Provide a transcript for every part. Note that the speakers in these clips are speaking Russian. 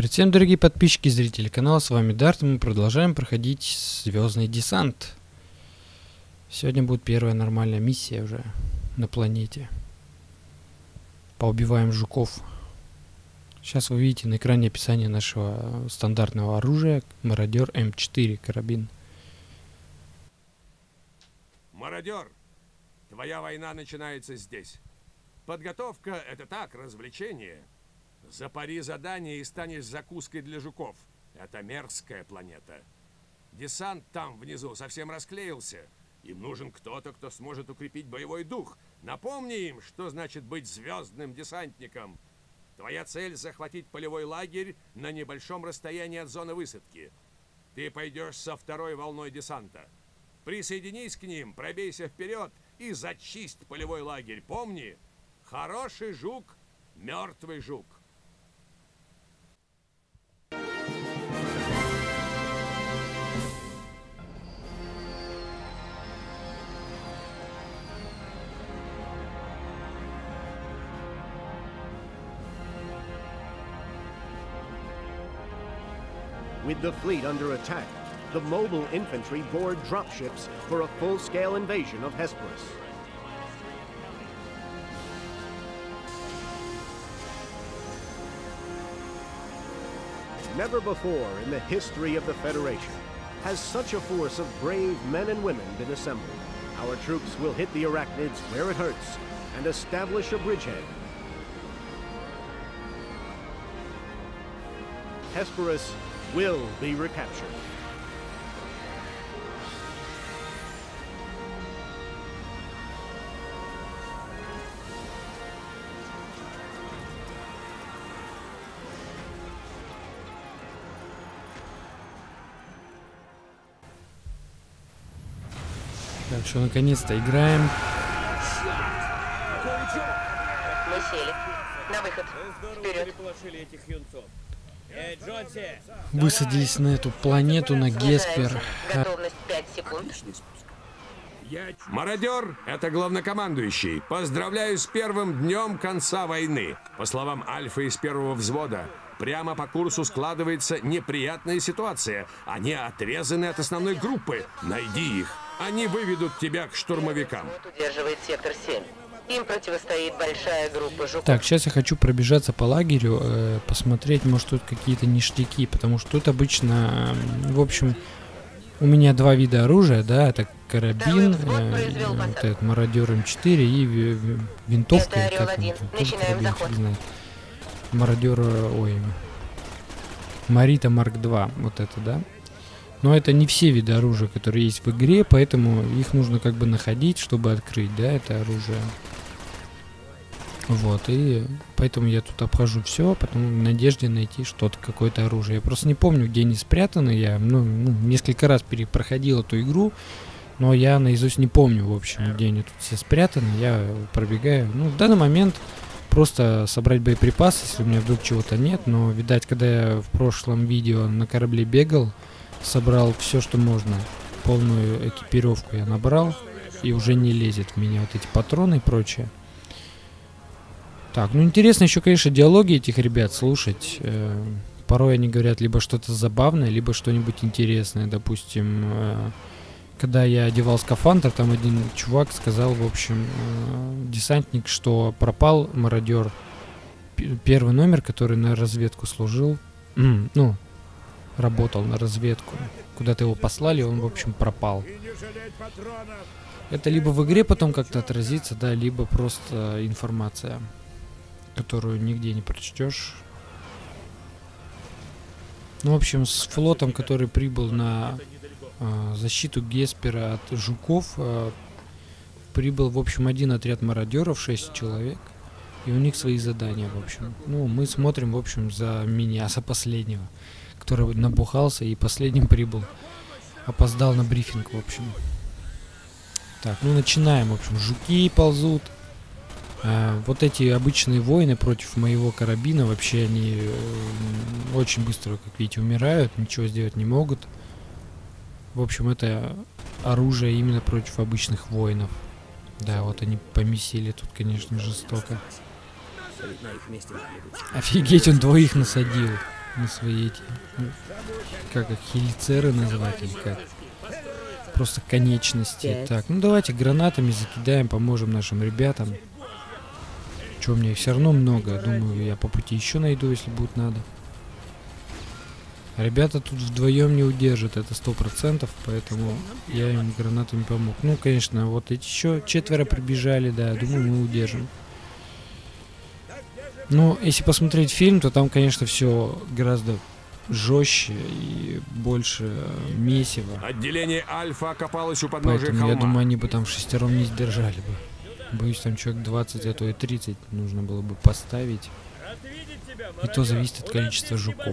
Привет всем, дорогие подписчики и зрители канала, с вами Дарт, и мы продолжаем проходить Звездный десант. Сегодня будет первая нормальная миссия уже на планете. Поубиваем жуков. Сейчас вы видите на экране описание нашего стандартного оружия. Мародер М4 карабин. Мародер, твоя война начинается здесь. Подготовка — это так, развлечение. Запари задание и станешь закуской для жуков. Это мерзкая планета. Десант там внизу совсем расклеился. Им нужен кто-то, кто сможет укрепить боевой дух. Напомни им, что значит быть звездным десантником. Твоя цель — захватить полевой лагерь на небольшом расстоянии от зоны высадки. Ты пойдешь со второй волной десанта. Присоединись к ним, пробейся вперед и зачисть полевой лагерь. Помни, хороший жук — мертвый жук. With the fleet under attack, the mobile infantry board dropships for a full-scale invasion of Hesperus. Never before in the history of the Federation has such a force of brave men and women been assembled. Our troops will hit the Arachnids where it hurts and establish a bridgehead. Hesperus will be recaptured. Так что наконец-то играем. Мы сели. На выход. Вперед. Высадились на эту планету, на Геспер. Готовность 5 секунд. Мародер — это главнокомандующий. Поздравляю с первым днем конца войны. По словам Альфа из первого взвода, прямо по курсу складывается неприятная ситуация. Они отрезаны от основной группы. Найди их. Они выведут тебя к штурмовикам. Удерживает сектор 7. Им противостоит большая группа жуков. Так, сейчас я хочу пробежаться по лагерю, посмотреть, может тут какие-то ништяки, потому что тут обычно, в общем, у меня два вида оружия, да, это карабин, вот этот мародер М4 и винтовка, или как он там, тоже карабин, не знаю. Мародер, ой, Марита Марк 2, вот это, да. Но это не все виды оружия, которые есть в игре, поэтому их нужно как бы находить, чтобы открыть, да, это оружие. Вот, и поэтому я тут обхожу все, потом в надежде найти что-то, какое-то оружие. Я просто не помню, где они спрятаны. Я несколько раз перепроходил эту игру, но я наизусть не помню, в общем, где они тут все спрятаны. Я пробегаю. Ну, в данный момент просто собрать боеприпасы, если у меня вдруг чего-то нет. Но, видать, когда я в прошлом видео на корабле бегал, собрал все, что можно. Полную экипировку я набрал, и уже не лезет в меня вот эти патроны и прочее. Так, ну интересно еще, конечно, диалоги этих ребят слушать. Порой они говорят либо что-то забавное, либо что-нибудь интересное. Допустим, когда я одевал скафандр, там один чувак сказал, в общем, десантник, что пропал мародер. Первый номер, который на разведку служил, ну, работал на разведку. Куда-то его послали, он, в общем, пропал. Это либо в игре потом как-то отразится, да, либо просто информация, которую нигде не прочтешь. Ну, в общем, с флотом, который прибыл на защиту Геспера от жуков, прибыл, в общем, один отряд мародеров, 6 человек, и у них свои задания, в общем. Ну, мы смотрим, в общем, за меня, за последнего, который набухался и последним прибыл. Опоздал на брифинг, в общем. Так, ну начинаем, в общем, жуки ползут. Вот эти обычные воины против моего карабина, вообще они очень быстро, как видите, умирают, ничего сделать не могут. В общем, это оружие именно против обычных воинов. Да, вот они помесили тут, конечно, жестоко. Офигеть, он двоих насадил. на свои эти, как их, хелицеры называть или как? Просто конечности. Так, ну давайте гранатами закидаем, поможем нашим ребятам. Че, у меня их все равно много. Думаю, я по пути еще найду, если будет надо. Ребята тут вдвоем не удержат, это 100%, поэтому я им гранатами помог. Ну, конечно, вот эти еще 4 прибежали, да, думаю, мы удержим. Ну, если посмотреть фильм, то там, конечно, все гораздо жестче и больше месива. Отделение Альфа окопалось у подножия Поэтому холма. я думаю, они бы там шестером не сдержали бы. Боюсь, там человек 20, а то и 30 нужно было бы поставить. И то зависит от количества жуков.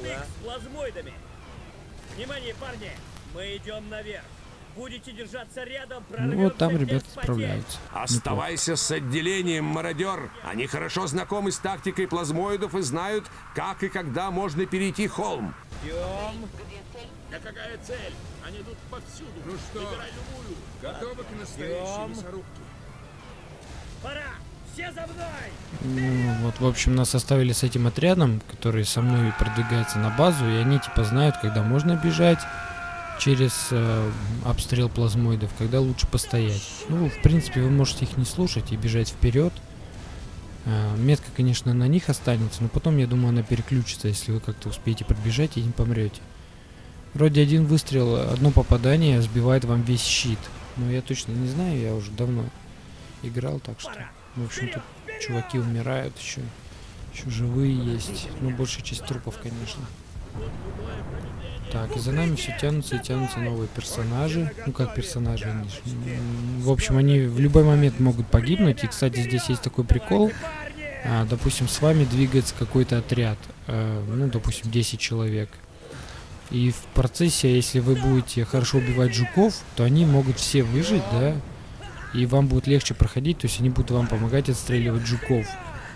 Внимание, парни! Мы идем наверх. Будете держаться рядом, Ну вот там ребята справляются. Оставайся с отделением, мародер. Они хорошо знакомы с тактикой плазмоидов и знают, как и когда можно перейти холм. Да какая цель? Они идут повсюду. Ну что, выбирай любую. Готовы к настоящей мясорубке? Пора! Все за мной! Ну, вот, в общем, нас оставили с этим отрядом, который со мной продвигается на базу, и они типа знают, когда можно бежать через обстрел плазмоидов, когда лучше постоять. Ну, в принципе, вы можете их не слушать и бежать вперед. Метка, конечно, на них останется, но потом, я думаю, она переключится, если вы как-то успеете пробежать и не помрете. Вроде один выстрел, одно попадание сбивает вам весь щит. Но я точно не знаю, я уже давно играл, так что... В общем, тут чуваки умирают еще живые есть. Ну, большая часть трупов, конечно. Так, и за нами все тянутся и тянутся новые персонажи. Ну, как персонажи, они в общем, они в любой момент могут погибнуть. И, кстати, здесь есть такой прикол. Допустим, с вами двигается какой-то отряд. Ну, допустим, 10 человек. И в процессе, если вы будете хорошо убивать жуков, то они могут все выжить, да? И вам будет легче проходить, то есть они будут вам помогать отстреливать жуков.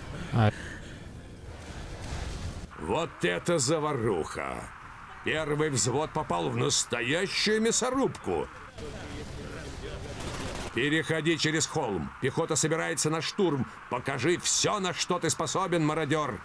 Вот это заваруха! Первый взвод попал в настоящую мясорубку. Переходи через холм. Пехота собирается на штурм. Покажи все, на что ты способен, мародер.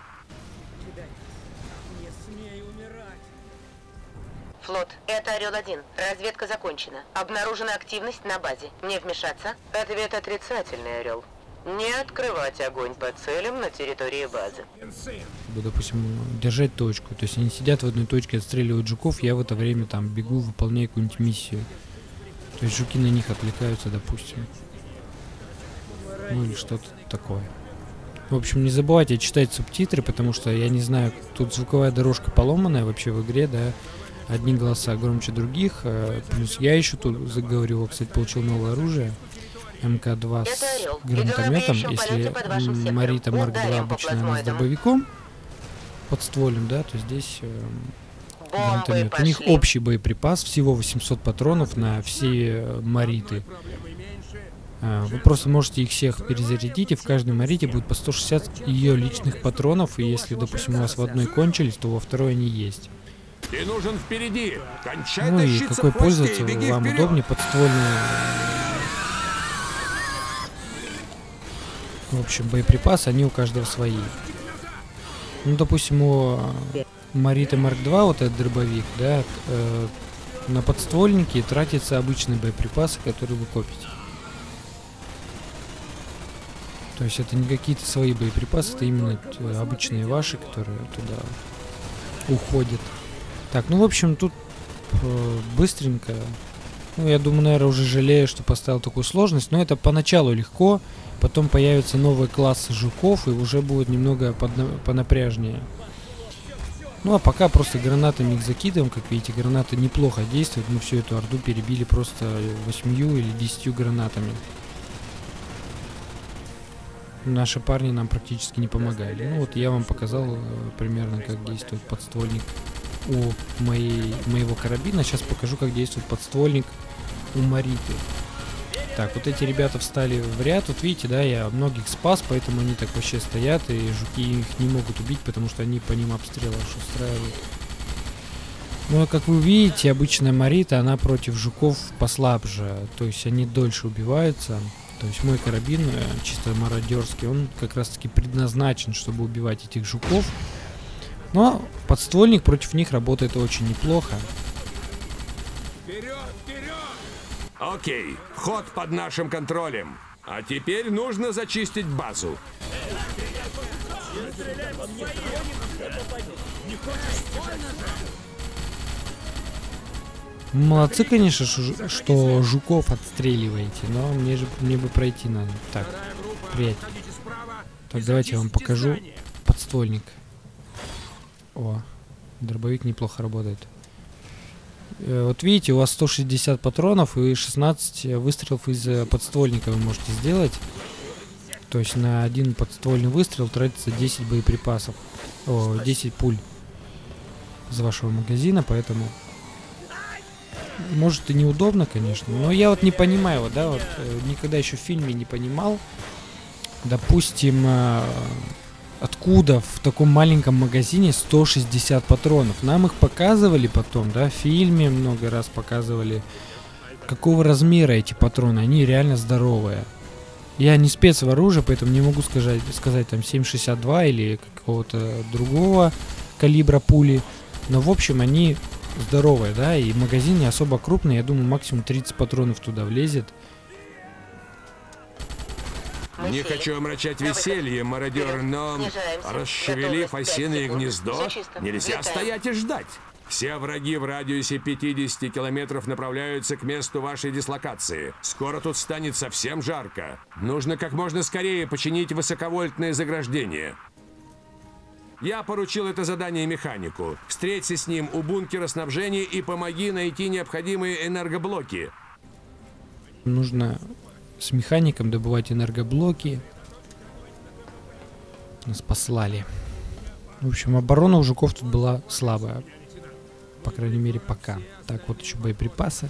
Флот, это Орел-1. Разведка закончена. Обнаружена активность на базе. Не вмешаться? Ответ отрицательный, Орел. Не открывать огонь по целям на территории базы. Допустим, держать точку. То есть они сидят в одной точке, отстреливают жуков, я в это время там бегу, выполняю какую-нибудь миссию. То есть жуки на них отвлекаются, допустим. Ну или что-то такое. В общем, не забывайте читать субтитры, потому что, я не знаю, тут звуковая дорожка поломанная вообще в игре, да. Одни голоса громче других, плюс я еще тут заговорил, кстати, получил новое оружие. МК-2 с гранатометом, если Марита Марк 2 обычно она с дробовиком подстволем, да, то здесь гранатомет. У них общий боеприпас, всего 800 патронов на все Мариты. Вы просто можете их всех перезарядить, и в каждой Марите будет по 160 ее личных патронов, и если, допустим, у вас в одной кончились, то во второй они есть. Ты нужен впереди. Кончай Ну и тащиться какой в хвосте, пользоваться беги вам вперед. удобнее, подствольный. В общем, боеприпасы, они у каждого свои. Ну, допустим, у Мариты Марк 2, вот этот дробовик, да, на подствольники тратятся обычные боеприпасы, которые вы копите. То есть это не какие-то свои боеприпасы, это именно обычные ваши, которые туда уходят. Так, ну, в общем, тут быстренько. Ну, я думаю, наверное, уже жалею, что поставил такую сложность. Но это поначалу легко. Потом появятся новые классы жуков, и уже будет немного понапряжнее. Ну, а пока просто гранатами их закидываем. Как видите, гранаты неплохо действуют. Мы всю эту орду перебили просто 8 или 10 гранатами. Наши парни нам практически не помогали. Ну, вот я вам показал примерно, как действует подствольник у моего карабина. Сейчас покажу, как действует подствольник у Мариты. Так, вот эти ребята встали в ряд. Вот видите, да, я многих спас, поэтому они так вообще стоят, и жуки их не могут убить, потому что они по ним обстрелы устраивают. Ну, а как вы видите, обычная Марита, она против жуков послабже. То есть они дольше убиваются. То есть мой карабин, чисто мародерский, он как раз таки предназначен, чтобы убивать этих жуков. Но подствольник против них работает очень неплохо. Вперед, вперед! Окей, вход под нашим контролем. А теперь нужно зачистить базу. Молодцы, конечно, что жуков отстреливаете, но мне бы пройти надо. Так, приятель. Так, давайте я вам покажу подствольник. О, дробовик неплохо работает. Вот видите, у вас 160 патронов и 16 выстрелов из подствольника вы можете сделать. То есть на один подствольный выстрел тратится 10 боеприпасов. О, 10 пуль из вашего магазина, поэтому... Может и неудобно, конечно, но я вот не понимаю, вот, да, вот никогда еще в фильме не понимал, допустим, откуда в таком маленьком магазине 160 патронов. Нам их показывали потом, да, в фильме много раз показывали, какого размера эти патроны, они реально здоровые. Я не спец в оружии, поэтому не могу сказать там 7,62 или какого-то другого калибра пули, но в общем они... здоровая, да, и магазин не особо крупный, я думаю, максимум 30 патронов туда влезет. Не хочу омрачать веселье, мародер, но расшевелив осиное гнездо, нельзя стоять и ждать. Все враги в радиусе 50 километров направляются к месту вашей дислокации. Скоро тут станет совсем жарко. Нужно как можно скорее починить высоковольтное заграждение. Я поручил это задание механику. Встреться с ним у бункера снабжения и помоги найти необходимые энергоблоки. Нужно с механиком добывать энергоблоки. Нас послали. В общем, оборона у жуков тут была слабая. По крайней мере, пока. Так, вот еще боеприпасы.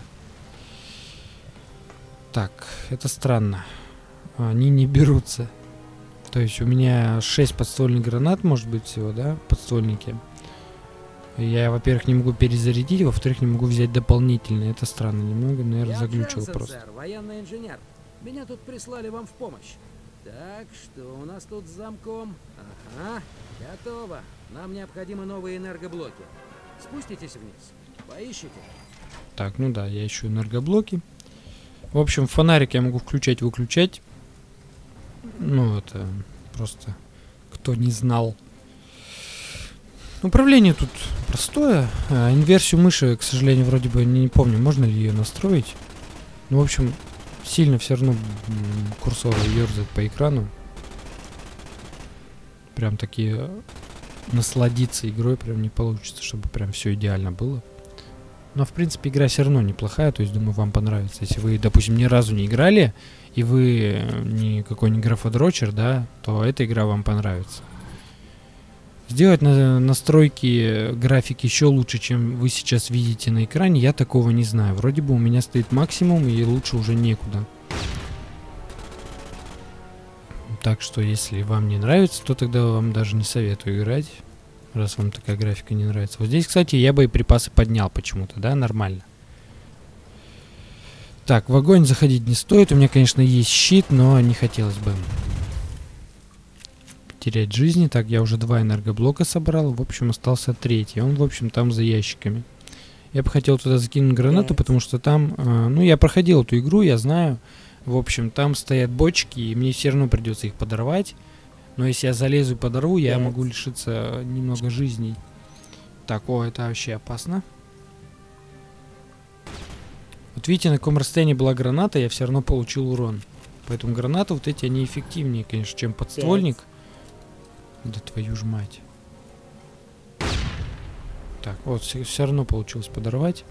Так, это странно. Они не берутся. То есть у меня 6 подствольных гранат, может быть, всего, да, подствольники. Я, во-первых, не могу перезарядить, во-вторых, не могу взять дополнительные. Это странно немного, наверное, заглючил просто. Сэр, военный инженер. Меня тут прислали вам в помощь. Так, что у нас тут с замком? Ага, готово. Нам необходимы новые энергоблоки. Спуститесь вниз, поищите. Так, ну да, я ищу энергоблоки. В общем, фонарик я могу включать-выключать. Ну, это просто кто не знал. Управление тут простое. Инверсию мыши, к сожалению, вроде бы не помню, можно ли ее настроить. Ну, в общем, сильно все равно курсор ерзает по экрану. Прям такие насладиться игрой прям не получится, чтобы прям все идеально было. Но, в принципе, игра все равно неплохая, то есть, думаю, вам понравится. Если вы, допустим, ни разу не играли, и вы не какой-нибудь графодрочер, да, то эта игра вам понравится. Сделать настройки графики еще лучше, чем вы сейчас видите на экране, я такого не знаю. Вроде бы у меня стоит максимум, и лучше уже некуда. Так что, если вам не нравится, то тогда вам даже не советую играть, раз вам такая графика не нравится. Вот здесь, кстати, я боеприпасы поднял почему-то, да, нормально. Так, в огонь заходить не стоит. У меня, конечно, есть щит, но не хотелось бы терять жизни. Так, я уже 2 энергоблока собрал. В общем, остался 3-й. Он, в общем, там за ящиками. Я бы хотел туда закинуть гранату, потому что там... ну, я проходил эту игру, я знаю. В общем, там стоят бочки, и мне все равно придется их подорвать. Но если я залезу и подорву, я могу лишиться немного жизней. Так, о, это вообще опасно. Вот видите, на каком расстоянии была граната, я все равно получил урон. Поэтому гранаты вот эти, они эффективнее, конечно, чем подствольник. Да твою ж мать. Так, вот, все равно получилось подорвать.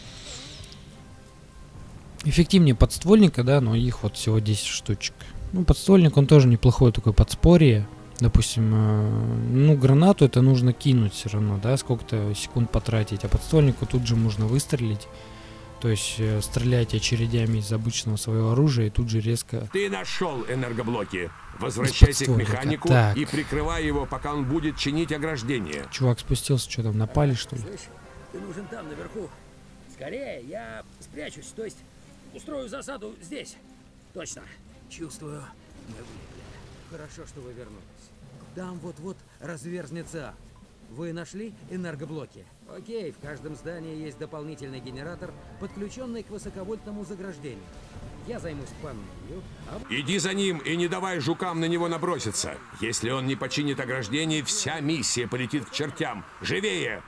Эффективнее подствольника, да, но их вот всего 10 штучек. Ну, подствольник, он тоже неплохое такое подспорье. Допустим, ну, гранату это нужно кинуть все равно, да, сколько-то секунд потратить. А подствольнику тут же можно выстрелить. То есть стрелять очередями из обычного своего оружия и тут же резко... Ты нашел энергоблоки. Возвращайся к механику и прикрывай его, пока он будет чинить ограждение. Чувак спустился, что там, напали, что ли? Слышь, ты нужен там, наверху. Скорее, я спрячусь, то есть устрою засаду здесь. Точно. Чувствую. Мы вылетели. Хорошо, что вы вернулись. Там вот-вот разверзнется. Вы нашли энергоблоки? Окей, в каждом здании есть дополнительный генератор, подключенный к высоковольтному заграждению. Я займусь панелью, а... Иди за ним и не давай жукам на него наброситься. Если он не починит ограждение, вся миссия полетит к чертям. Живее!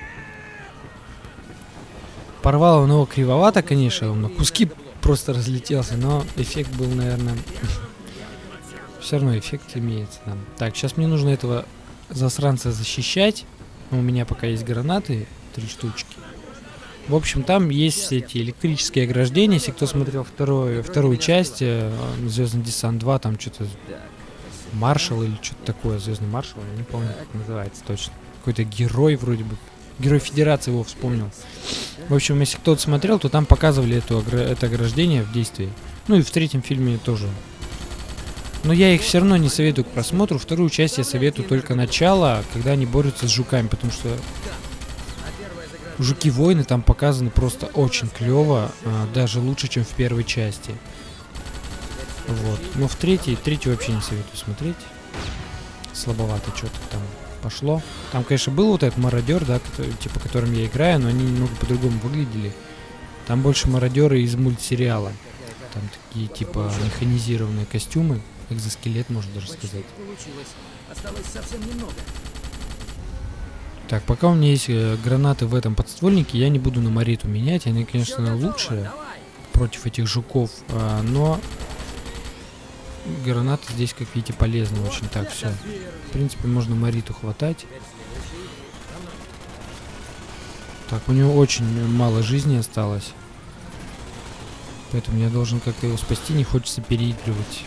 Порвал он его кривовато, конечно, он на куски просто разлетелся, но эффект был, наверное... Все равно эффект имеется там. Так, сейчас мне нужно этого засранца защищать. У меня пока есть гранаты, 3 штучки. В общем, там есть эти электрические ограждения. Если кто смотрел вторую часть, Звездный десант 2, там что-то маршал или что-то такое, Звездный маршал, я не помню, как называется точно. Какой-то герой вроде бы. Герой Федерации его вспомнил. В общем, если кто-то смотрел, то там показывали это ограждение в действии. Ну и в третьем фильме тоже. Но я их все равно не советую к просмотру. Вторую часть я советую только начало, когда они борются с жуками, потому что жуки-воины там показаны просто очень клево, даже лучше, чем в первой части. Вот. Но в третьей вообще не советую смотреть. Слабовато что-то там пошло. Там, конечно, был вот этот мародер, да, типа которым я играю, но они немного по-другому выглядели. Там больше мародеры из мультсериала. Там такие типа механизированные костюмы. Экзоскелет, можно даже сказать. Осталось совсем немного. Так, пока у меня есть гранаты в этом подствольнике, я не буду на Мариту менять. Они, конечно, лучшие против этих жуков, но гранаты здесь, как видите, полезны очень. Так, все. В принципе, можно Мариту хватать. Так, у него очень мало жизни осталось. Поэтому я должен как-то его спасти, не хочется переигрывать.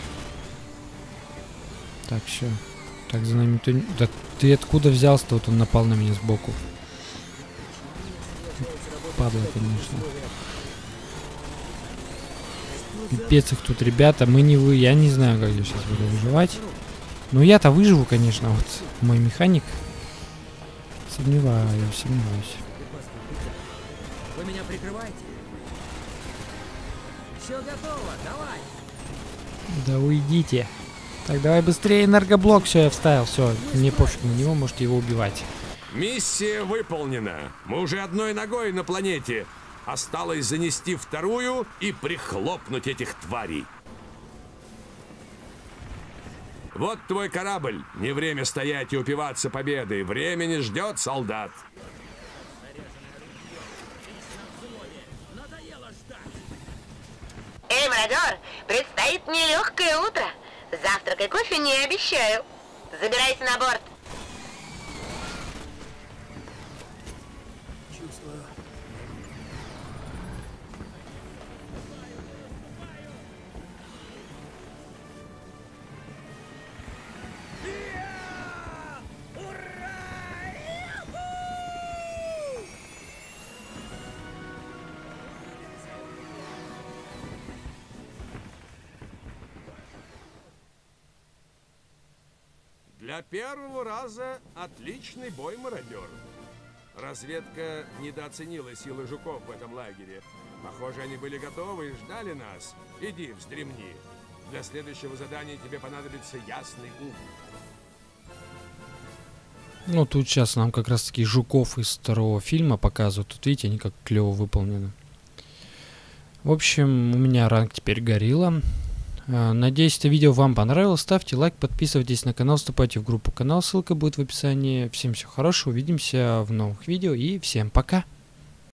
Так, все. Так, за нами кто... Да ты откуда взялся-то? Вот он напал на меня сбоку. Падла, конечно. Пипец их тут, ребята. Мы не вы. Я не знаю, как я сейчас буду выживать. Но я-то выживу, конечно. Вот мой механик. Сомневаюсь. Вы меня прикрываете? Все готово, давай. Да уйдите. Так, давай быстрее энергоблок. Все, я вставил. Все, мне пофиг на него, можете его убивать. Миссия выполнена. Мы уже одной ногой на планете. Осталось занести вторую и прихлопнуть этих тварей. Вот твой корабль. Не время стоять и упиваться победой. Время не ждет, солдат. Эй, мародер, предстоит нелегкое утро. Завтрак и кофе не обещаю. Забирайся на борт. Чувствую. Для первого раза отличный бой, мародер. Разведка недооценила силы жуков в этом лагере. Похоже, они были готовы и ждали нас. Иди, вздремни. Для следующего задания тебе понадобится ясный ум. Ну, тут сейчас нам как раз таки жуков из второго фильма показывают. Тут, видите, они как клево выполнены. В общем, у меня ранг теперь горилла. Надеюсь, это видео вам понравилось. Ставьте лайк, подписывайтесь на канал, вступайте в группу канал. Ссылка будет в описании. Всем всего хорошего. Увидимся в новых видео и всем пока.